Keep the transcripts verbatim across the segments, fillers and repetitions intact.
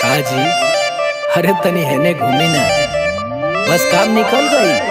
काजी अरे तनी हेने घूमी ना, बस काम निकल गई।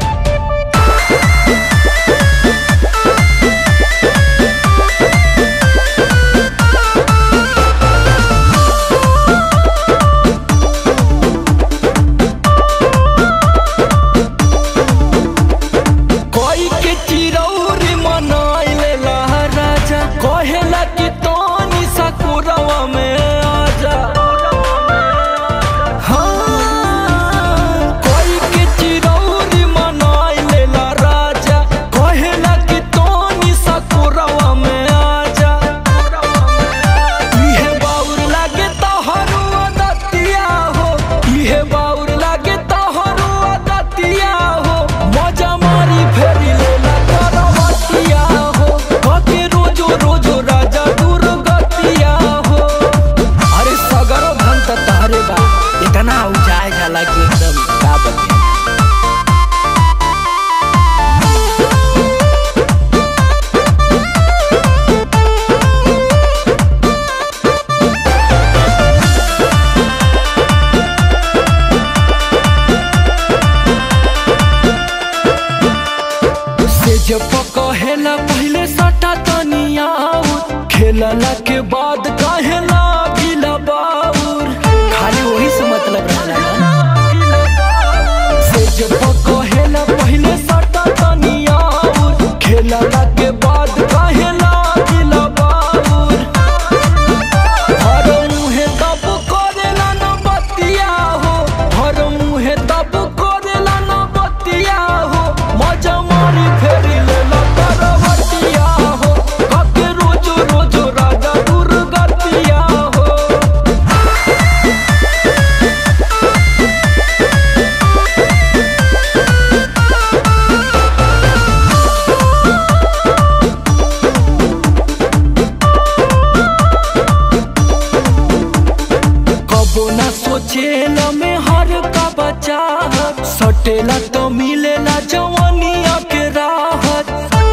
जब कहेला पहले सटा तनिया खेलला के बाद कहेला गिला बाउर, खाली वही से मतलब रहला से जब कहेला पहले सटा तनिया खेलला के बाद कहेला गिला बाउर। हर मुहे तब करेला न बतिया हो, हर मुहे तब करेला न बतिया हो, मजा मारी फेरी सोचेला में हर का बचा सटेला तो मिलेला जवानिया के राहत,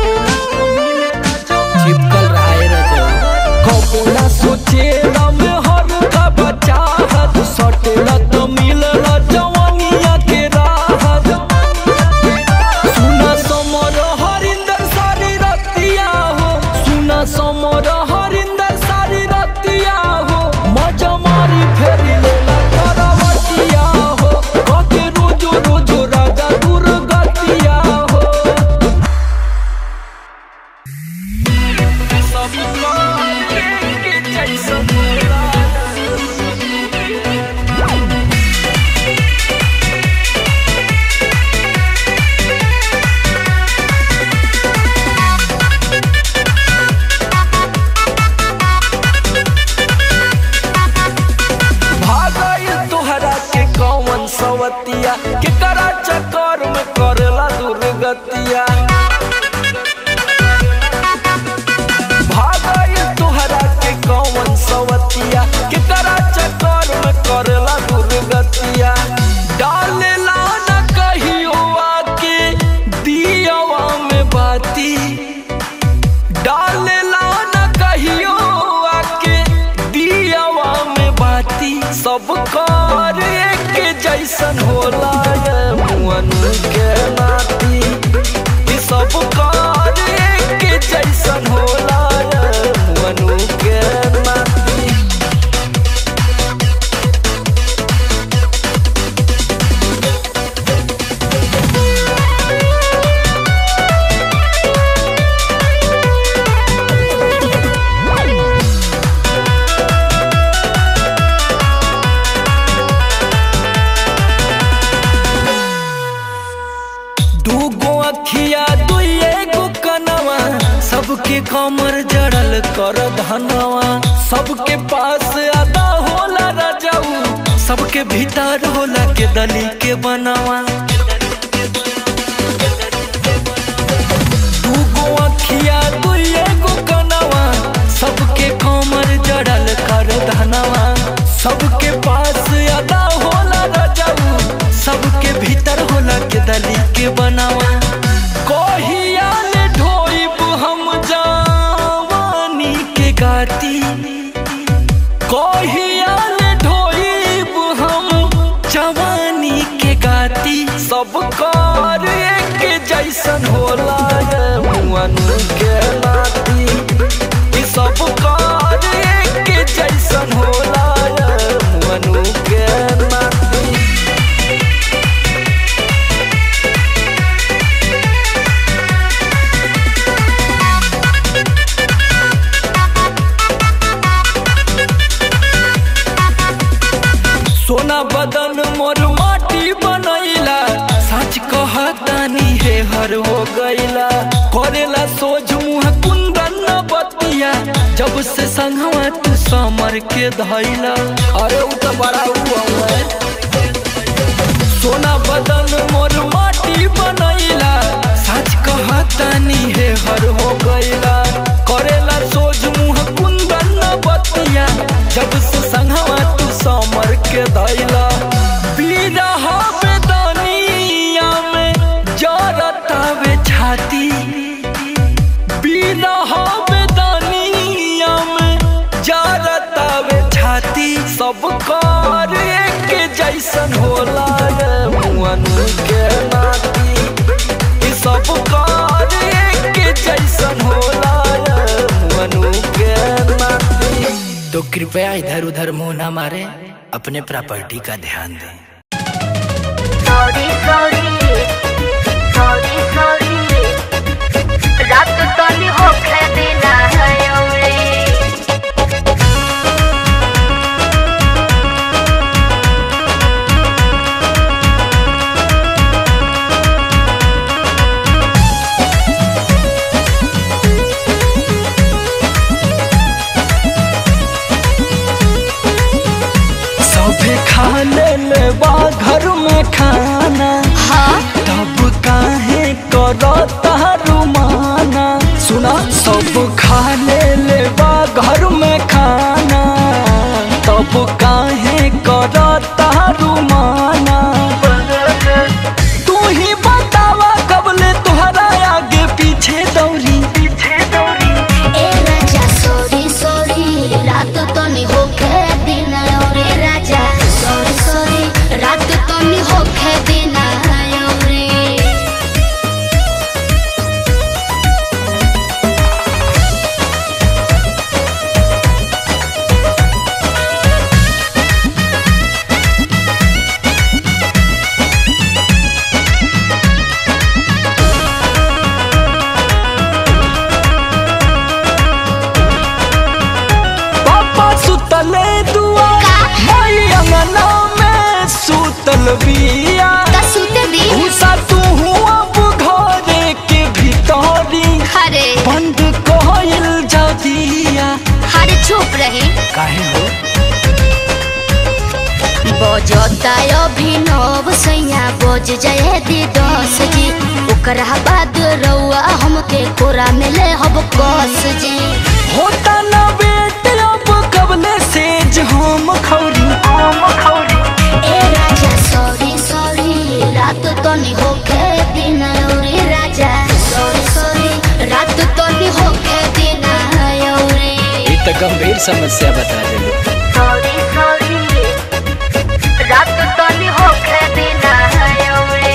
चिपकल रहे रजो कबोला सोचेला में हर का बचा सटेला तो मिलेला जवानिया के राहत। सुना समर हरिंदर सारी रतिया हो, सुना समर हरिंदर सारी रतिया हो, मजा मारी फेरी सवतिया के करा चक्कर में करेला दुर्गतिया। भागई तुहरा के कौन सवतिया के करा चक्कर में करेला दुर्गतिया। डालेला न कहियो आके दियावा में बाती, डालेला न कहियो आके दियावा में बाती। सब कर एक जैसन होला मुअन के नाती, सब कर एक जैसन होला मुअन के नाती। सबके कमर जड़ल कर धनवा, सबके पास आदा होला राजाऊ, सबके भीतर होला के दली के बनवा। दूगो अखिया दुइए गो कनवा, सबके कमर जड़ल कर धनवा, सबके पास आदा होला राजाऊ, सबके भीतर होला के दली के बनवा। कहिया ले ढोइब हम जवानी के गाती, कहिया ले ढोइब सब कार एक जैसन होला मुअनु के नाती। सब कार एक जैसन होला मुअनु के नाती। सोना बदन मोर माटी बनैला, सच कहतानी हे हर हो गईला। करेला सोझ मुँह कुंदन बतिया, जब से संगवा तू समर के धैला। अरे उ तो बड़ा हुआ है। सोना बदन मोर माटी बनैला, सच कहतानी हे हर हो गईला। करेला सोझ मुँह कुंदन बतिया, जब से संगवा तू समर के धैला। बिरह बेदनिया में जरतावे छाती, बिरह बेदनिया में जरतावे छाती। सब कार एक जैसन होला मुअनु के नाती। सब कार एक जैसन होला मुअनु के नाती। तो कृपया इधर उधर मुंह ना मारे, अपने प्रॉपर्टी का ध्यान दें। सॉरी सॉरी सॉरी सॉरी रात तनी होखे देना है औरे। सबे खा ले बा घर में खाना, हाँ तब काहे करता रुमाना। सुना सब खा ले बा घर में खाना, तब काहे करता रुमाना। तू ही बतावा कबले तुहरा आगे पीछे दौरी पीछे दौरी। ए राजा सॉरी सॉरी रात तनी होखे देना औरे। राजा सॉरी सॉरी रात तनी होखे देना है औरे। पापा सुतले दुआ मई अंगना में सुतल बिया। सुते दी घुसा तू अब घरे के भीतरी, अरे बंद कहल जा दिया। अरे चुप रही। काहे हो? बजता अभिनव सैया बज जाए दी दस जी। ओकरा बाद रउआ हमके कोरा में ले हब कस जी। होता ना बेट अब कबले सेज हम खौरी हम खौरी। ए राजा सॉरी सॉरी रात तनी होखे दिन औरे। राजा सॉरी सॉरी रात तनी होखे दिन औरे। ये तो गंभीर समस्या बता दे। सॉरी सॉरी रात तनी होखे दिन औरे।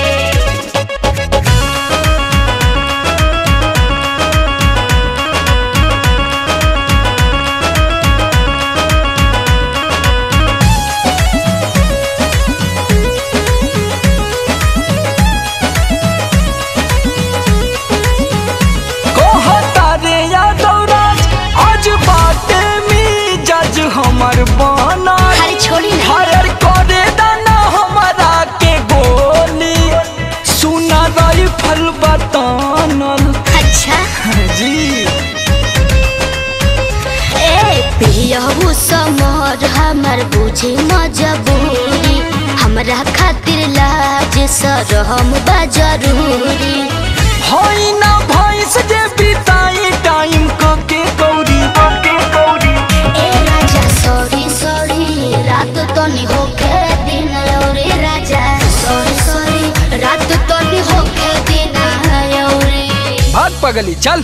कहता रे यादव राज आज बाटे में जज हमर बना। अरे छोड़ी ना। हर करे दाना हमारा के गोली, सुना राइफल बतानल। अच्छा जी ए पियहू समर हमर बुझी मजबूरी। हमरा खातिर लाज शरम बा जरूरी। होई ना भैंस जे बिताई टाइम के कौरी के कौरी। ए राजा सॉरी सॉरी रात तनी होखे दिन औरे। राजा सॉरी सॉरी रात तनी होखे दिन औरे। भाग पगली चल।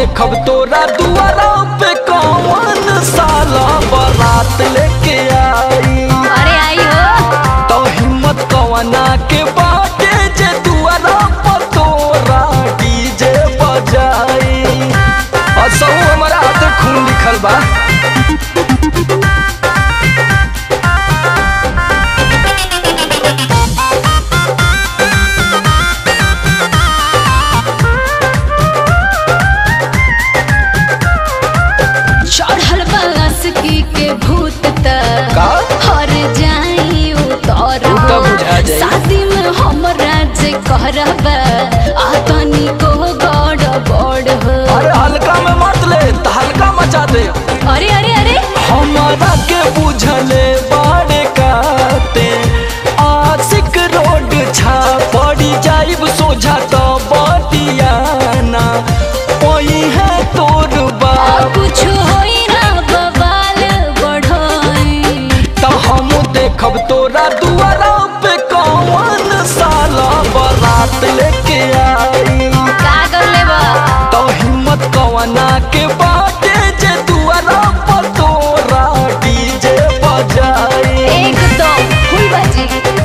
देखब तोरा दुआरा पे कौन साला बारात लेके आई। अरे आई हो तो हिम्मत कवना के बाटे जे दुआरा पर तोरा डीजे बजाई। असहु हमारा हाथ खून लिखल बा। चढ़ल बासुकी के भूत तक हर जाई उतर शादी में हमरा जे करब आतनी को गड़ बड़ हो। अरे हल्का में मत ले तो हल्का मचा दे। अरे अरे अरे हमारा के बुझले बाड़े काते आशिक रोड छा पड़ी जाइब सोझा तो बटियाना ओही है तोर बाप। कुछ होई ना बवाल बढ़ोई तो हम देखब तोरा दुआरा पे कौन साला बारात लेके आई। का कर लेबा तो हिम्मत कवना के बाटे जे दुआरा पर तोरा डीजे बजाई। एक तो फुल बाजी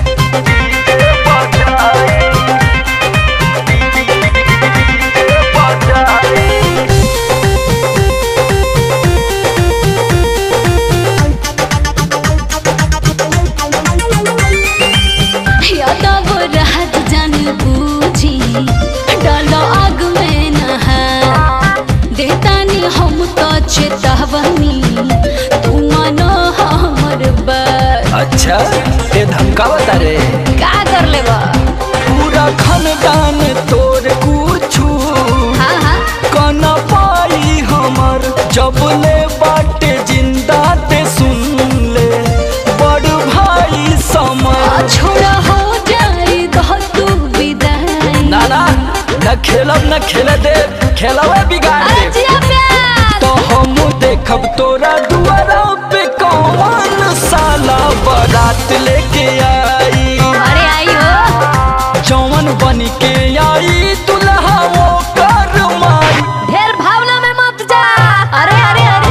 यादव रहत जान बूझी डालो आग में नहा देतानी हम तो चेतावनी तू मानो हमर बात। अच्छा ये धमका बता रे का कर लेबा पूरा खानदान तोर कुछू हाँ हाँ कना पाई हमर जब ले बाटे जिंदा ते सुन ले बड़ भाई समझ। छोड़ा हो जाई दो तू विदाई ना ना न खेलब न खेले दे खेलवे बिगाड़ दे। अजिया प्यार तो हम देखब तोरा दुआरा पे कौन साला बारात लेके आई। अरे आई हो जौन बन के आई दुल्हा वो कर माई। ढेर भावना में मत जा। अरे अरे अरे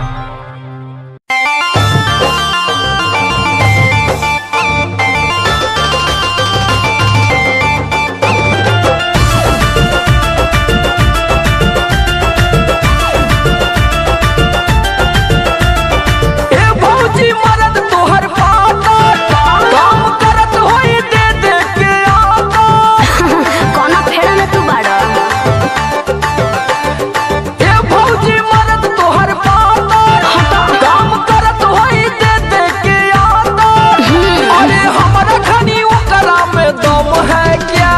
ए भौजी मरद तोहर पाता काम करत होई दे दे के आता। कोना फेड़ा में तू बाड़ा ए भौजी मरद तोहर पाता काम करत होई दे दे के आता। अरे हमरा खनी ओकरा में दम है क्या।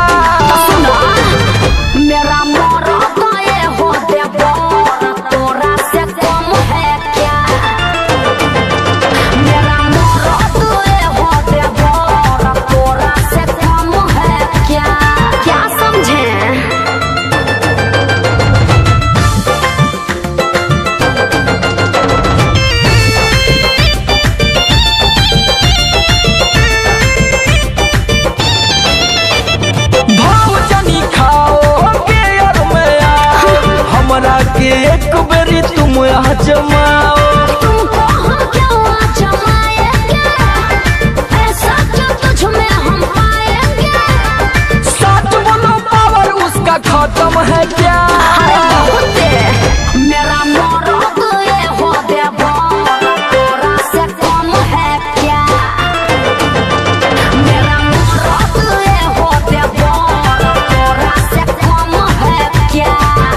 मेरा मोरा तो ये हो दे बोरा तोरा से कम है क्या। मेरा मोरा तो ये हो दे बोरा तोरा से कम है क्या। क्या समझे भौजनी खाओ केयर में आओ हमरा के एक बेरी तुम आजमाओ। तुमको हम क्यों आजमाएंगे ऐसा जो तुझ में हम पाएंगे। सच बोलो पावर उसका खत्म है क्या। मेरा मोरा तो ये हो दे बोरा तोरा से कम है क्या। मेरा मोरा तो ये हो दे बोरा तोरा से कम है क्या।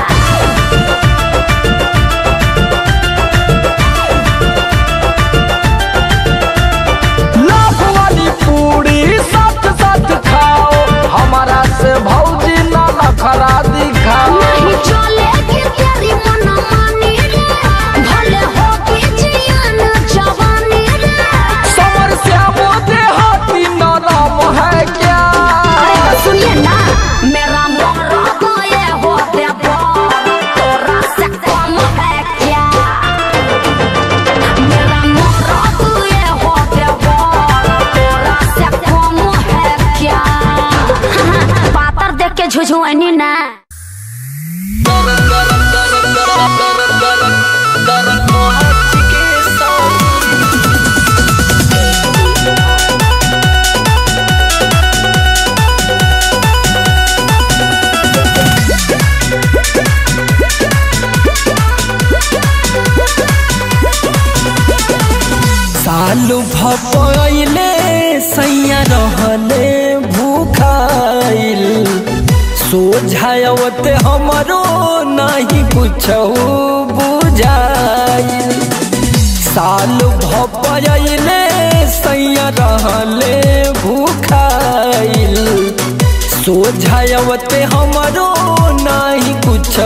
लाभ वाली पूरी साथ साथ खाओ हमारा से भौजी ना नखरा दिखाओ। नहीं चलेगी तेरी मनमानी रे भले होगी जियान जवानी रे। समर श्यामो देहाती नरम है क्या। अरे सुनिए ना मेरा मोरा तो ये हो दे बोरा तोरा से कम है क्या। मेरा मोरा तो ये हो दे बोरा तोरा से कम है क्या। पातर देख के झुझुआनी ना गरम गरम गरम सालू भपैले सैया रहले भूखाइल सोझावते हमरो नहीं कुछ बुझाइल। सालू भपैले सैया रहले भूखाइल सोझावते हमरो नहीं कुछ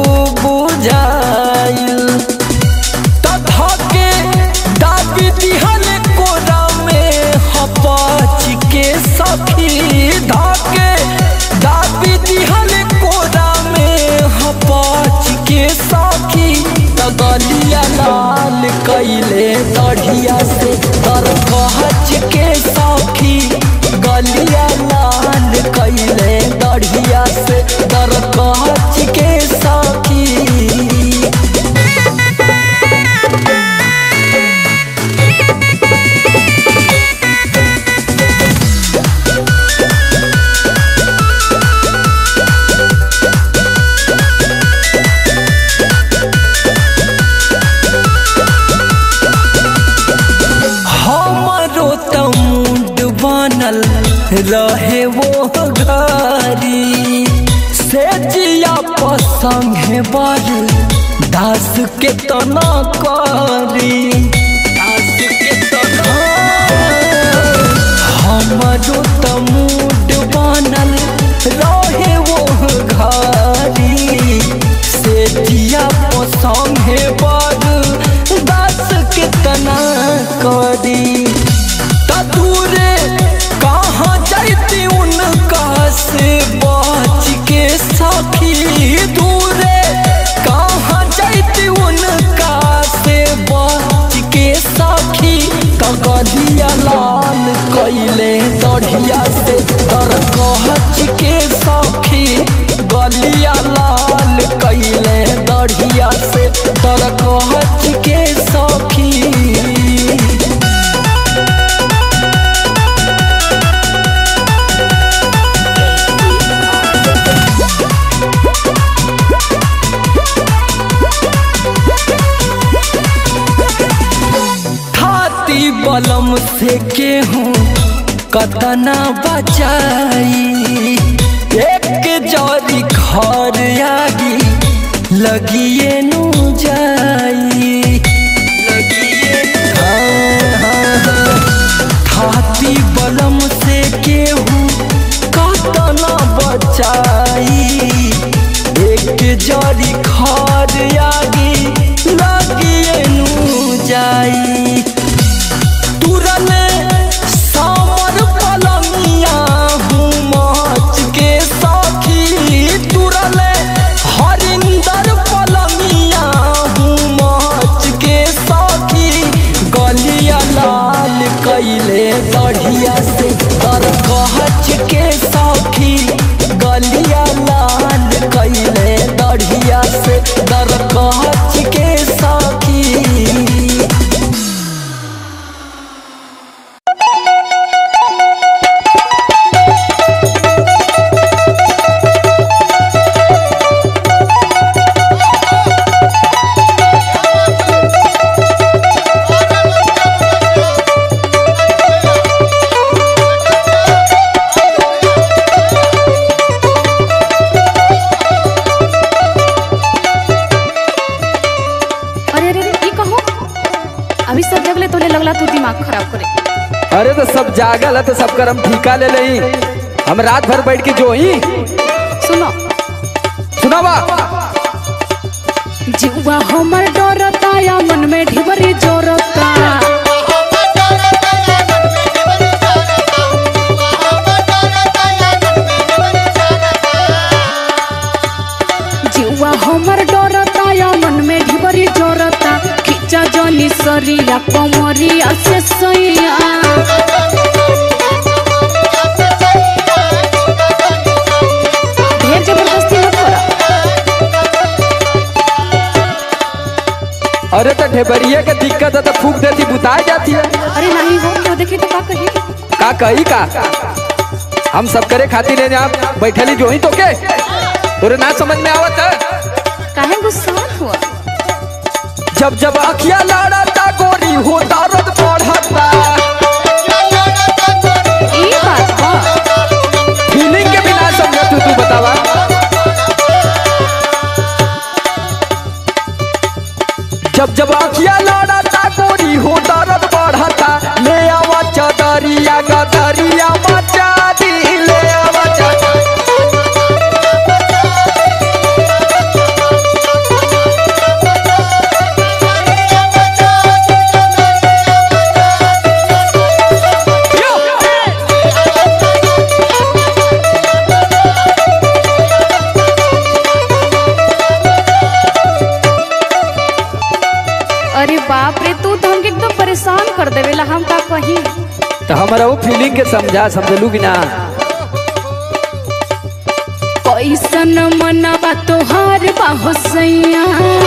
बुझाइल। दिहल कोरा में हपाच के सखी धाके दाबी दिहल कोरा में हपाच के सखी तगलिया लाल कैले दढ़िया से तर कहच के सखी गलिया लाल कैले दढ़िया से तर कहच के सखी। रहे वो घरी से जिया पसंगे बर दास के तना करी दास के तना हमारो तमुड बनल रहे वो घरी से जिया पसंगे बर दास के तना करी। तूरे कहाँ जाती उनका से बच के सखी दूरे कहाँ जाती उनका से बच के सखी कगलिया लाल कैले दढ़िया से तर कहच के सखी गलिया लाल कैले दढ़िया से तर कहच के सखी। बलम से केहूँ कतना बचाई एक जरी घर आगी लगिए नु जाई लगिए खाती बलम से केहूँ कतना बचाई एक जरी घर आगी लगिए नु जाई। सामर पलंगिया हूँ माच के सखी तुरले हरिंदर पलंगिया हूँ माच के सखी गलिया लाल कैले दढ़िया से तर कहच के सखी गलिया लाल कैले दढ़िया से तर कहच के सखी। अरे तो सब जागल है तो सब कर हम ठीका ले लही हम रात भर बैठ के जो ही सुनो सुनावा जीवा हमर डरता या मन में ढिबरी जोरता जीवा हमर डरता या मन में ढिबरी जोरता खिंचा जनी सरिया कमरिया से सैया ढेर जबरदस्ती मत करा ढेबरिया के दिक्कत है तो फूक देती बुताई जाती है। अरे नहीं हो क्यों देखे तो का कही का कही का हम सब करे खातिर है यहाँ बैठली जो ही तो के तोरे ना समझ में आवत है। काहे गुस्सा हुआ? जब जब अखिया लड़ता गोरी हो दर्द बढ़ता ई बात बा फीलिंग के बिना समझ तू तू बतावा। जब जब अखिया लड़ता गोरी हो दर्द बढ़ता ले आवा चदरिया गदरिया मचा दी ले आवा बाप रे तू तो हमके एकदम परेशान कर देवेला। हम का कही तो हमारा वो फीलिंग के समझा समझलू कि ना। कैसन मनवा तोहार बाहो सैया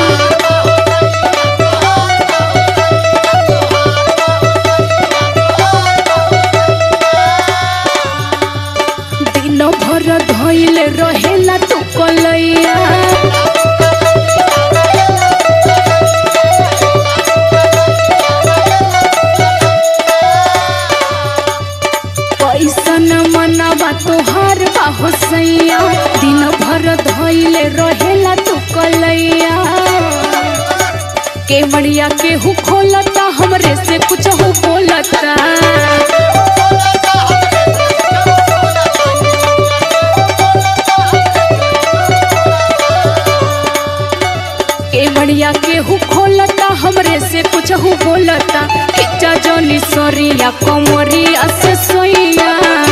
दिन भर धइल रहेला तू कलैया तोहार बाहो सैया दिन भर धइले रहेला तू कलैया केवड़िया केहू खोलता हमरे से कुछ हो बोलता केवड़िया केहू खोलता हमरे से कुछ हो बोलता खिच्चा जोनी सोरिया कमरिया से सोइया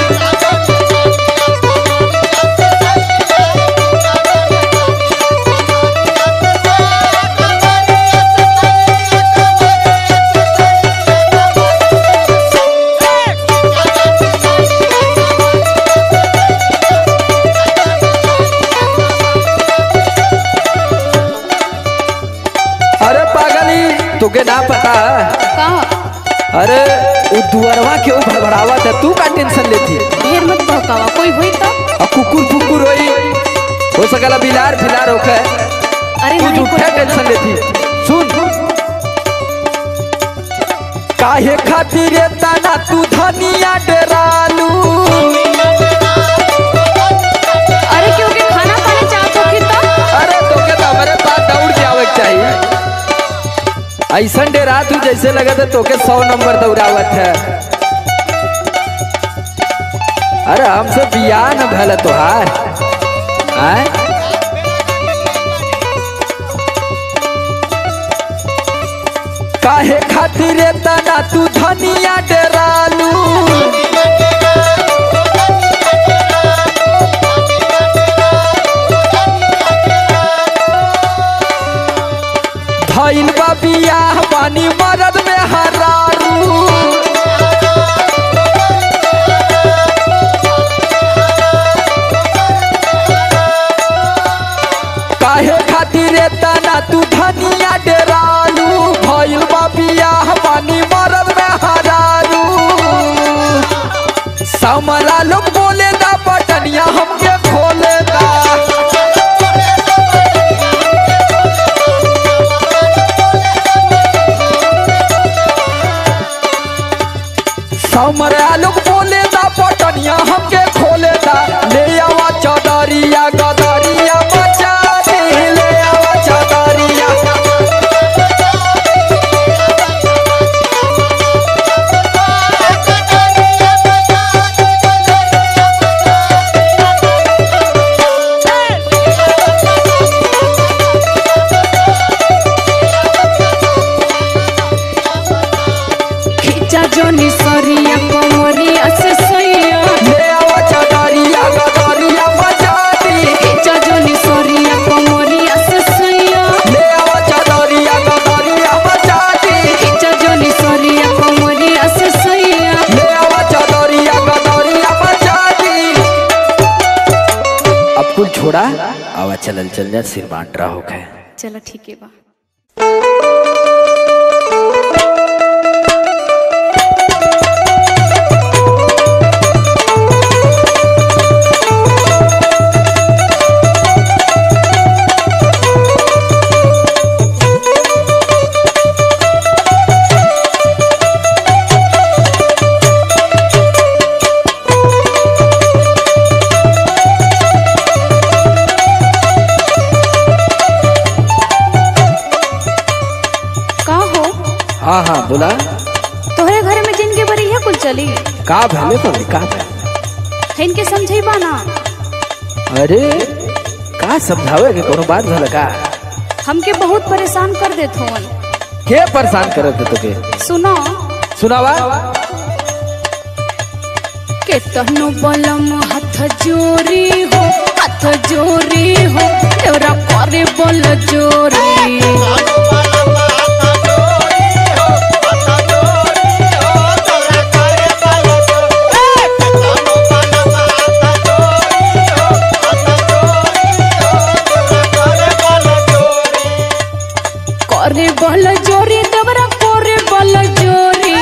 तुके ना पता का? अरे वो दुअरवा के ऊपर भड़बड़ावा था तू का टेंशन लेती ढेर मत भौकावा कोई होई तो अब कुकुर फुकुर होई हो सकला बिलार फिलार होके अरे तू झूठा टेंशन लेती। सुन काहे खातिर तना तू धनिया डरालू अरे क्यों के खाना पानी चाहतो कि तो अरे तोके तो हमारे पास दौड़ जावे चाहिए ऐसा डेरा तू जैसे लगा था तोके सौ नंबर दौड़ावत है। अरे हमसे बियाह न भला तोहार काहे खातिर तना तू धनिया डरालू धइल बा बियाह पानी मरद में हरारू काहे खातिर तना तू धनिया डरालू धइल बा बियाह पानी मरद में हरारू समला लोग बोले ना बटनिया हमके खोले ना हमरे लोग बोले दा पटनिया हमके खोले दा ले आवा चदरिया गदरिया मचा दे ले आवा चदरिया खिच्चा जोनी सरिया कमरिया से सैया ले आवा चदरिया गदरिया मचा दे खिच्चा जोनी सरिया कमरिया से सैया ले आवा चदरिया गदरिया मचा दे खिच्चा जोनी सरिया कमरिया से सैया ले आवा चदरिया गदरिया मचा दे। अब कुल छोड़ा आवा चलल चल जा सिर बांट रहा हो गए। चलो ठीक है बा। बोला। तोहरे घर में जिनके बरी है कुल चली का भले पगली का भले इनके समझेबा ना। अरे का समझावे के कोनो बात भला का हमके बहुत परेशान कर देत होन। के परेशान करत है तोके सुनो सुनावा। के तहनो बलम हाथ जोरी हो हाथ जोरी हो तेरा करे बल जोरी। करे बल जोरी देवरा करे बल जोरी।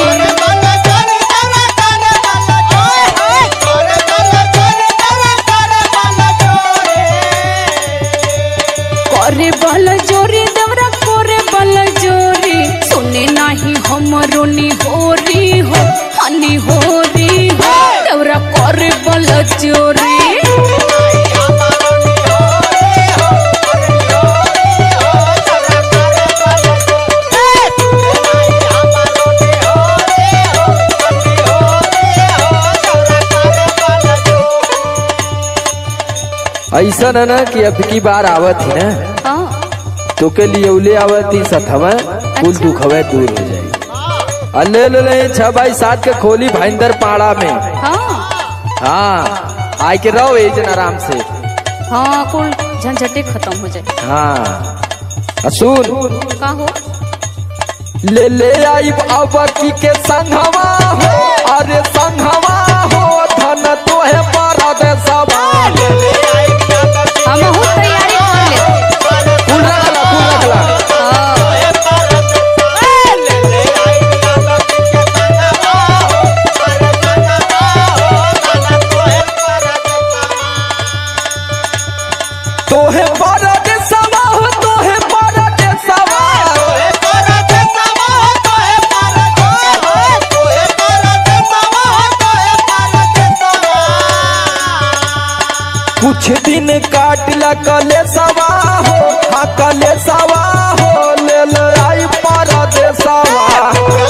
करे बल जोरी देवरा करे बल जोरी। सुने नाही हमरो नी होरी हो हनी होरी हो देवरा करे बल जोरी। ऐसा न ना कि अब की बार आवत ही ना हाँ तो के लिए उले आवत ही सथवा कुल दुख हवे दूर हो जाए। अल्ले ले ले छह बाई सात के खोली भाईंदर पाड़ा में। हाँ हाँ आए के रहो ए जन आराम से। हाँ कुल झंझटे खत्म हो जाए। हाँ सुन का हो ले ले आई अब की के संघवा हो अरे संघवा हो धन तो है परदेसवा। हम बहुत तैयारी कर ले कुल रखला कुल रखला। तोहे परदेसवा हो तोहे परदेसवा। कुछ दिन काट ला कले सवा हो हाँ कले सवा हो ले ले आई परदेसवा।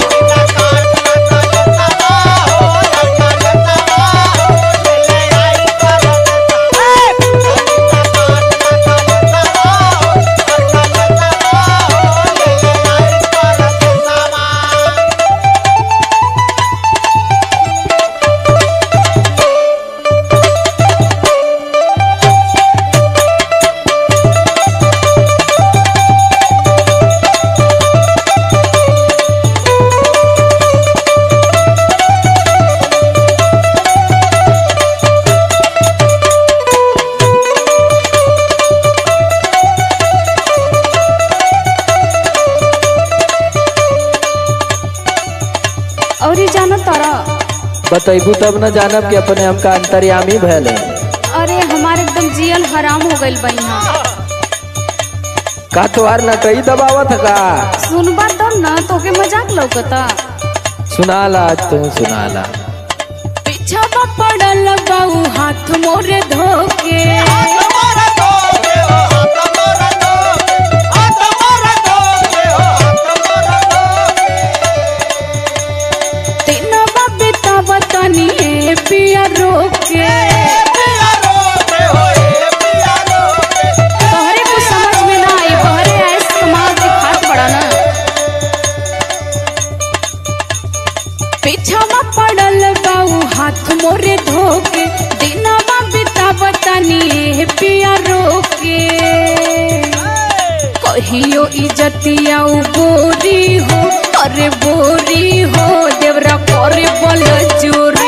और ये जानो तारा बतैबू तब न जानब कि अपने हमका अंतर्यामी भैल है। अरे हमारे एकदम जियल हराम हो गइल बहिना। का तोहार न कई दबावत का सुनबा तब ना तोके मजाक लौकता। सुनाला आज तू सुनाला। पीछा पड़ल बाऊ हाथ मोरे धोके। तीनों बिता बतानी पिया रोके। तोहरे कुछ समझ में ना आई बहरे ऐस कमाल दिखात बड़ा ना। पीछा पड़ल बाऊ हाथ मोरे धोके दिनवा बिता बतानी पिया रोके। कहियो इज्जतिया बोरी हो अरे बोरी हो देवरा करे बल जोरी।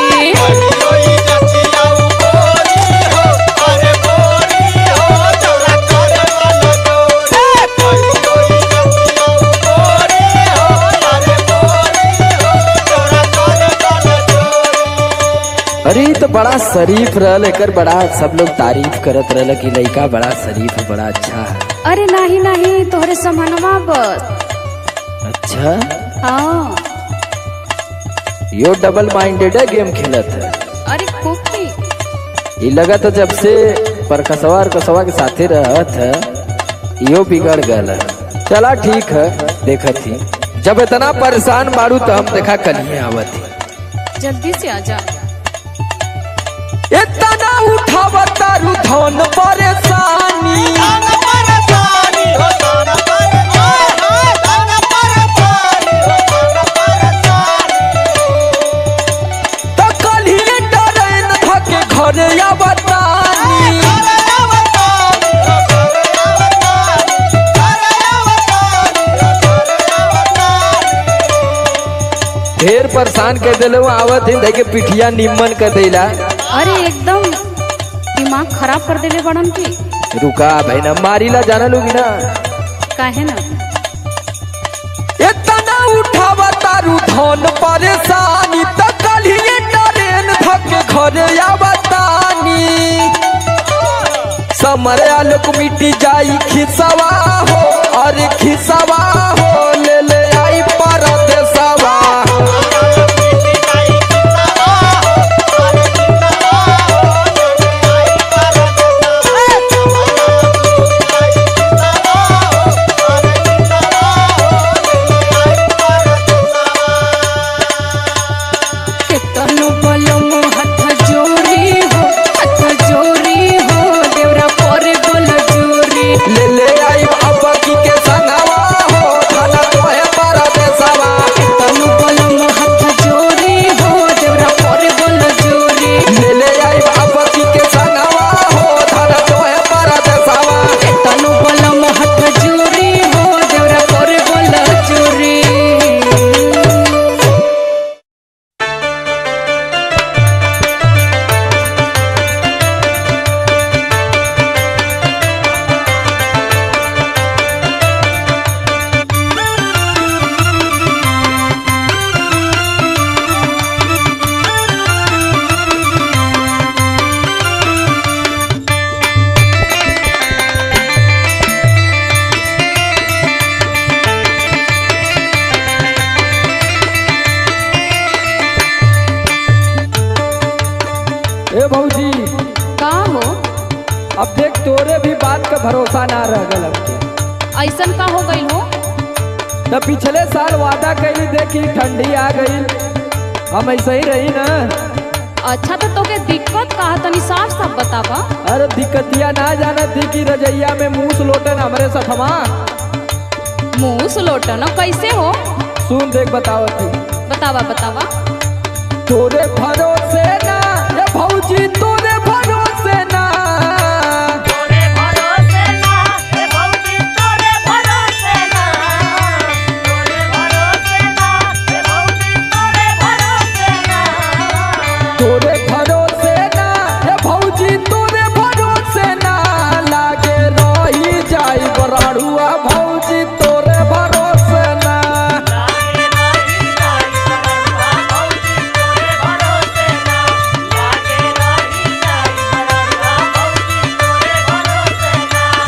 अरे ई तो बड़ा शरीफ रहल एकर बड़ा सब लोग तारीफ करत रहल कि लड़का बड़ा शरीफ बड़ा अच्छा है। अरे नहीं नहीं तोहरे समनवा बस। अच्छा हाँ यो डबल माइंडेड है गेम खेलत है। अरे खूब थी ये लगा तो जब से परकसवा और कसवा के साथे रहत है यो बिगड़ गल है। चला ठीक है देखत ही जब इतना परेशान बाड़ू तो हम देखा कलिए आवत जल्दी से आजा। इतना उठावा तारू धन परेशानी तो कलिए डरेन धके घरे आवतानी ढेर परेशान कर दिलो आवत ही देखे पिठिया निम्मन कर देला। अरे एकदम दिमाग खराब कर देले बड़न की। रुका भाई ना मारीला जाना लोगी ना काहे ना इतना उठावा तारू धन परेशानी तो कलिए डरेन धके घरे आवतानी समरे आलोक मिट्टी जाई खिसवा हो अरे खिसवा हो ले ले आई परदेसवा ए भौजी का हो अब देख तोरे भी बात का भरोसा ना रह गल ऐसन का हो गई हो। न पिछले साल वादा कैली देखी ठंडी आ गई हम ऐसे ही रही ना। अच्छा तो तोके दिक्कत का तनी साफ साफ बतावा। अरे दिक्कतिया ना जाना थी कि रजैया में मूस लोटन हमरे सथमा मुँह लोटन कैसे हो सुन देख बताओ थी बतावा बतावा। तोरे भरोसे ना ये भौजी तोरे भरोसे ना तोरे भरोसे ना ए भौजी तोरे भरोसे ना तोरे भरोसे ना ए भौजी तोरे भरोसे ना तोरे भरोसे ना ये भौजी तोरे भरोसे ना लागे रही जाई बराड़ुआ भौजी तोरे भरोसे ना लागे रही जाई बरड़ुआ भौजी तोरे भरोसे ना लागे रही जाई बरड़ुआ भौजी तोरे भरोसे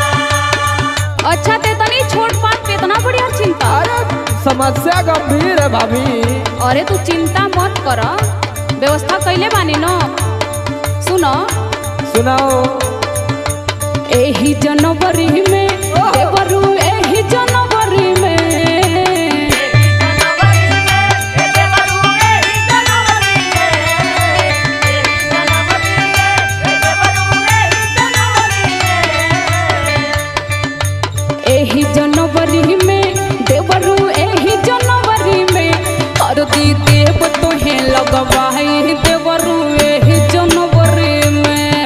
ना। अच्छा ते तनी छोट पाट पे इतना बढ़िया चिंता। अरे समस्या गंभीर है भाभी। अरे तू चिंता मत कर व्यवस्था कैले बानी न। सुनो सुनाओ एही जनवरी में देवरू एही जनवरी में जनवरी में ए देवरू एही जनवरी में एही जनवरी में ए देवरू एही जनवरी में एही जनवरी में देवरू एही जनवरी में हरदी देव तोहे लगवाई देवरू एही जनवरी में।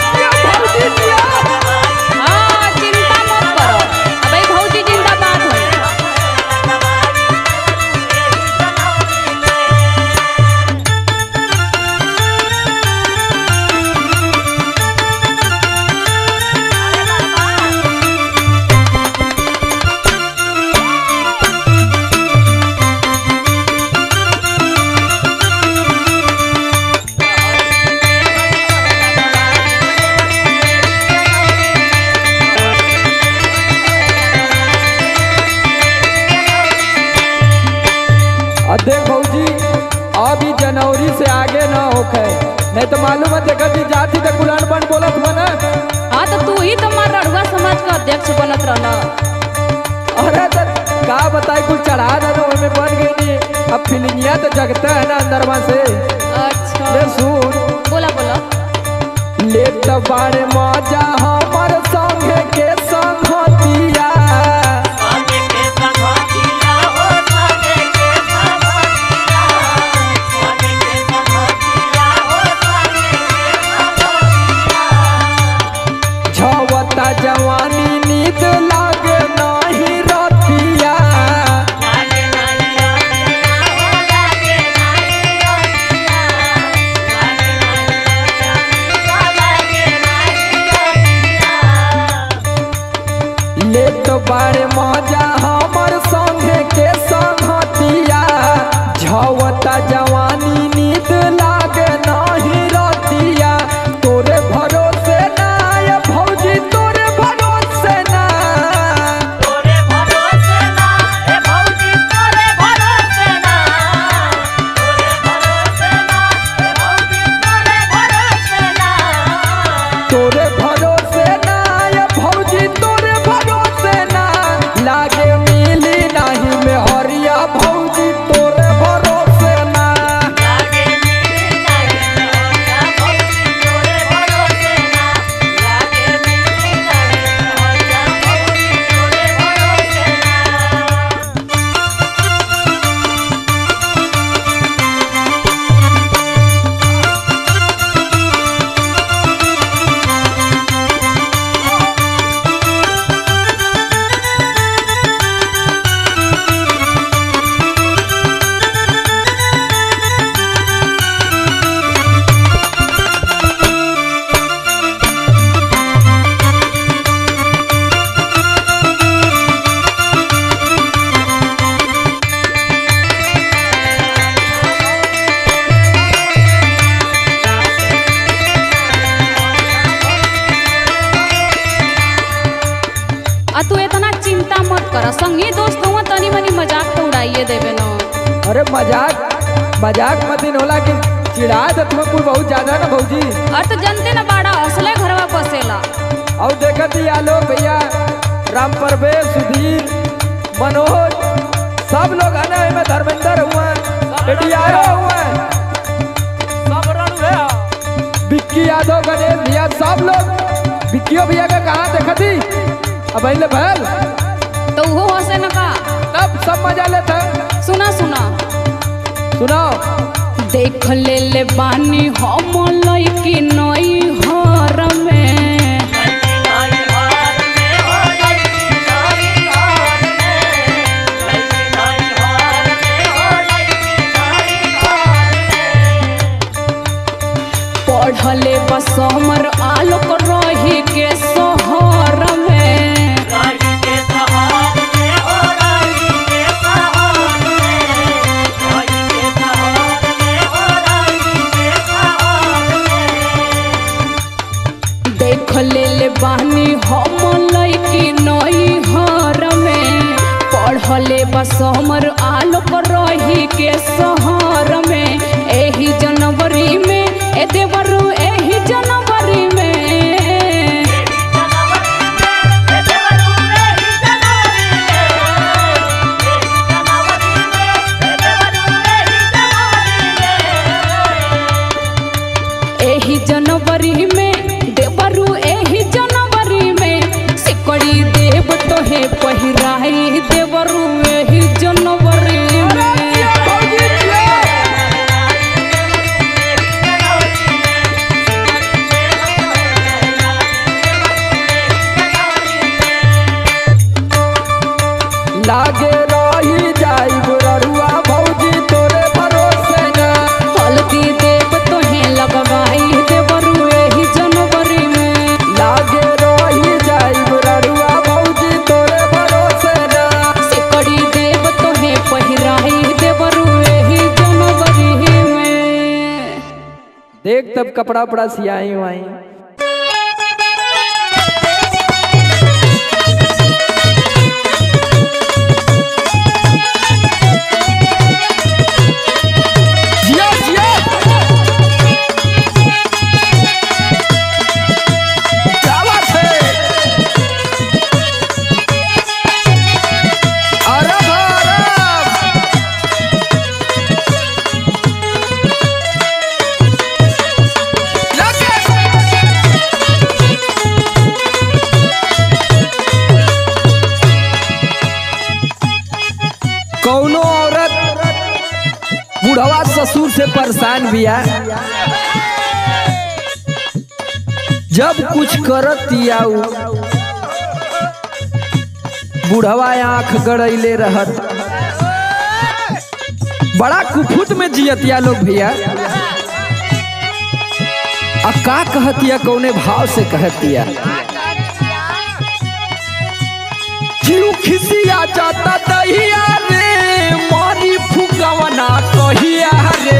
हाँ चिंता मत करो अबे भौजी जिंदाबाद हो। देख भौजी अभी जनवरी से आगे ना होके नहीं तो मालूम है देखा जी जाती तो कुलान बन बोलत बना। हाँ तो तू ही तो मार रड़ुआ समाज का अध्यक्ष बनत रहना। अरे तो का बताए कुछ चढ़ा दे में बन गई नहीं। अब फिलिंगिया तो जगता है ना अंदरवा से। अच्छा ले सुन बोला बोला। लेट बाड़े मजा हमर संगे के संगतिया संगे के संगतिया हो संगे के संगतिया संगे के संगतिया हो संगे के संगतिया झवता जवानी नींद लागे नहीं रतिया लागे नहीं रतिया हो लागे नहीं रतिया लागे नहीं रतिया लागे नहीं रतिया लेट बाड़े मजा हमर संगे के संगतिया झवता जवानी नींद लागे नहीं रतिया तोरे भरोसे ना ये भौजी तोरे भरोसे ना तोरे भरोसे ना ए भौजी तोरे भरोसे ना तोरे भरोसे ना ए भौजी तोरे भरोसे ना तोरे भरोसे ना ये भौजी तोरे भरोसे ना लागे मिली नहीं में हरिया भौजी तोरे भरोसे ना लागे मिली नहीं हरिया भौजी तोरे भरोसे ना लागे मिली नहीं हरिया भौजी तोरे भरोसे ना आ तू इतना चिंता मत कर, संगी दोस्त हुआ तनी मनी मजाक तो उड़ाइए देवे न। अरे मजाक मजाक मत दिन होला कि चिढ़ा दे तुम्हें कोई बहुत ज्यादा ना भौजी। और तो जनते न बाड़ा असले घरवा बसेला। और देखत ही आलो भैया राम परवेश सुधीर मनोज सब लोग है ना में धर्मेंद्र हुआ एडियारो हुआ सब रण भैया विक्की यादव गणेश भैया सब लोग विक्कियो भैया का कहाँ देखत ही अब अइले भैल तो वो हसे न का। तब सब मजा लेते सुना सुना सुनाओ। देख ले ले बानी हम लइकी नई हर में लड़की नाई हार में हो लड़की नाई हार में लड़की नाई हार में हो लड़की नाई हार में पढ़ले बस हमर आलोक रही के शहर में राही के सहार में हो राही के सहार में राही के सहार में हो राही के सहार में देख ले ले बानी हम लइकी नई हर में पढ़ले बस हमर आलोक रही के शहर में एही जनवरी में ए देवरू एही जनवरी में एही जनवरी में देवरू एही जनवरी में सिकड़ी देव तोहे पहिराई देवरू एही जनवरी में। लागे रही जाई बुररुआ भौजी तोरे भरोसे ना हल्दी देव तोहे लगवाई देवरू एही जनवरी में। लागे रही जाई बुररुआ भौजी तोरे भरोसे ना सिकड़ी देव तोहे पहिराई देवरू एही जनवरी में। देख तब कपड़ा उपड़ा सियाई वाई जिया जिया क्या बात है। अरे ससुर से परेशान बिया। जब कुछ करत आऊ बुढ़वा आंख गड़ैले रहत, बड़ा कुफुत में जियतिया लोग भैया। आ का कहतिया, कौने भाव से कहतिया? जीव खिसिया जाता दहिया रे, मारी फुकवना कहिया रे।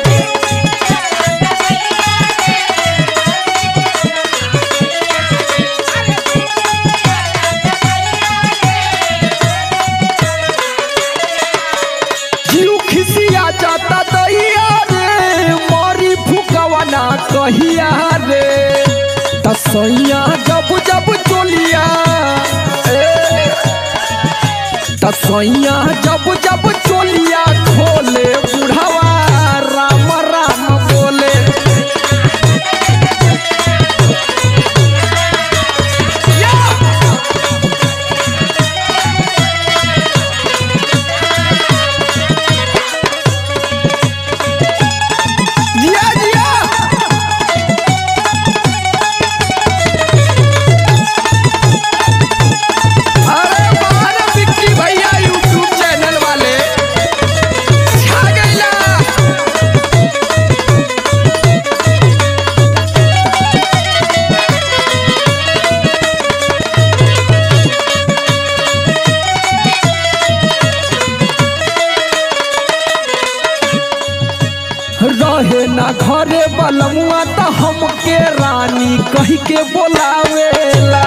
जीव खिसिया जाता दहिया रे, मारी फुकवना कहिया रे। तसैया जब जब चोलिया, तसैया जब जब चोलिया खोले, बुढ़वा राम राम बोले। जिया जिया अरे बाहर विक्की भैया यूट्यूब चैनल वाले छा गइला। रहे ना घरे बलमुआ त हमके रानी कह के बोलावेला।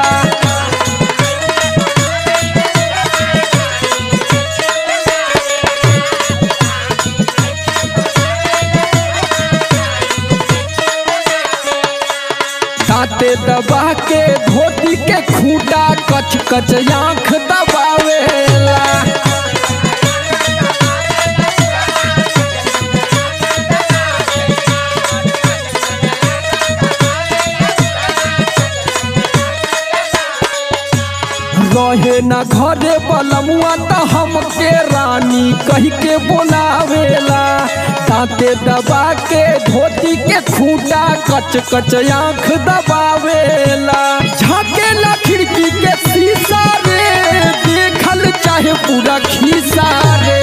दांते दबा के धोती के खूंटा कच कच आंख दबावेला। रहे न घरे बलमुआ त हमके रानी कह के बोलावेला। दांते दबा के धोती के खूंटा कच कच आंख दबावेला। झाकेला खिड़की के शीशा रे, देखल चाहे पूरा खीसा रे।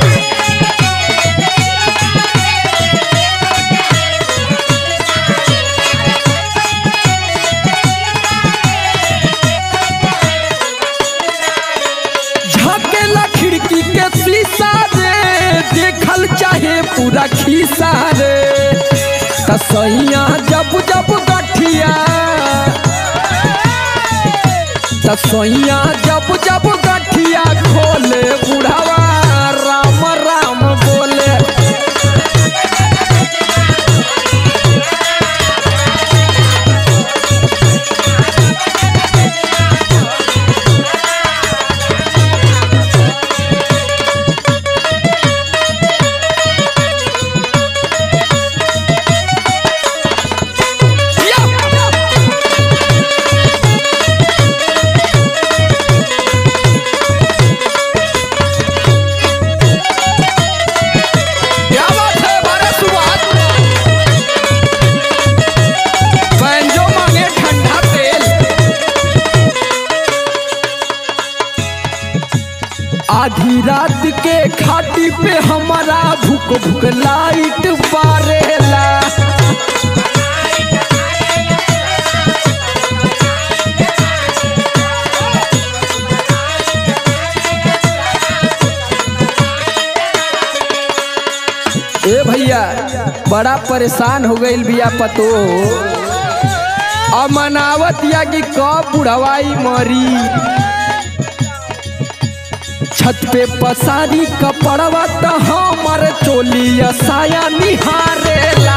झाकेला खिड़की के शीशा रे, देखल चाहे पूरा खीसा रे। तसैया जब जब गठिया, तसैया जब जब गठिया खोले, बुढ़वा राम राम बोले। क्या बात है बारह सुबह बैंजो मांगे ठंडा तेल। आधी रात के खाटी पे हमारा भूख भूख लाइट बारेला। ए भैया बड़ा परेशान हो गईल बिया पतो। अब मनावत या कि कब बुढ़वाई मरी। छत पे पसारी कपड़वा त हमर चोलिया साया निहारेला।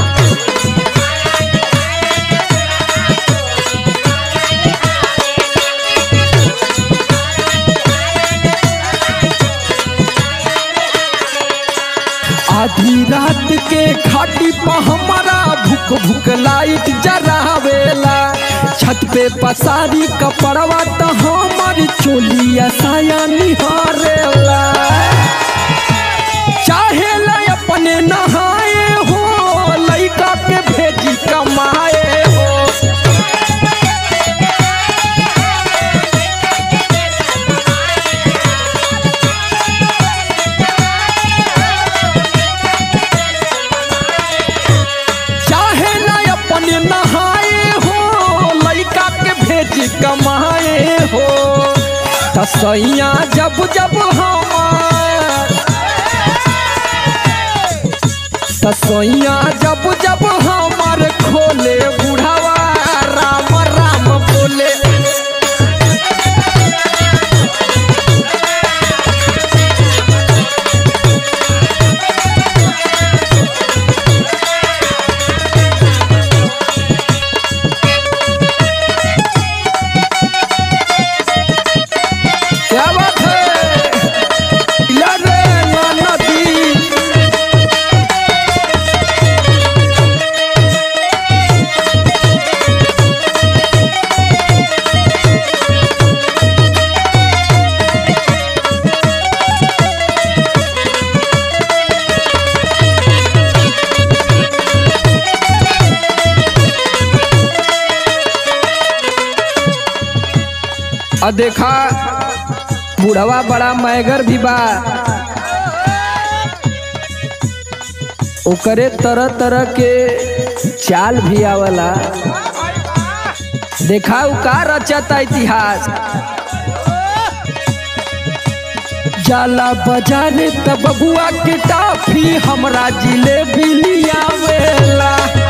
आधी रात के खाटी पर हमारा भूख भूख लाइट जरावेला। छत पे पसारी कपड़वा त हमारी चोलिया साया निहारेला। चाहेला अपने नहाए हो लइका के भेजी कमाए हो। चाहे ना अपन नहाए हो लइका के भेजी कमाए हो। तसैया जब जब हमार तसैया जब जब हमार खोले बुढ़ावा राम राम बोले। क्या बात है लरे नदी। और देखा बुढ़वा बड़ा मैगर भी बा, ओकरे तरह तरह के चाल भी आवला। देखा उ का रचता इतिहास। जाला बजारे तब बबुआ के टाफी हमरा जिलेबी लियावेला।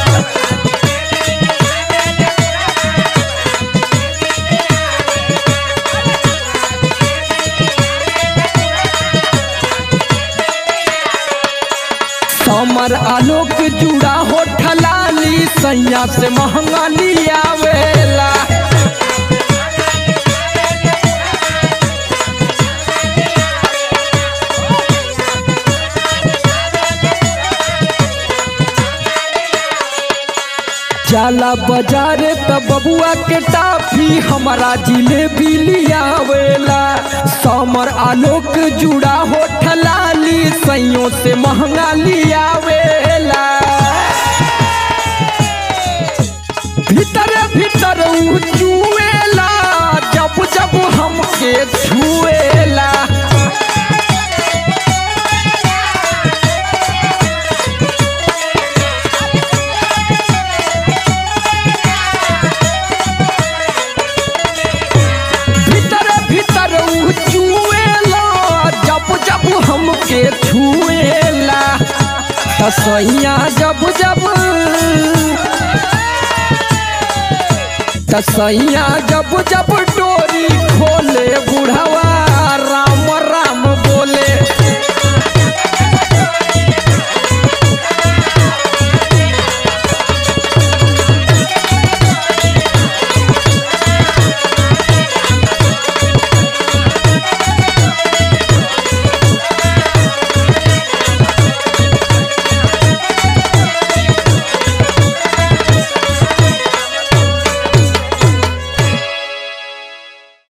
समर आलोक जुड़ा हो ठलाली सैया से महंगा लियावेला। जाला बाजारे तब बबुआ के टाफी हमारा जिलेबी लियावेला। समर आलोक जुड़ा हो ठलाली सैयों से महंगा लियावेला। भीतर भीतर उ चुएला जब जब हमके छुएला। हमके छुएला तसैया जब जब तसैया जब जब डोरी खोले बुढ़वा राम।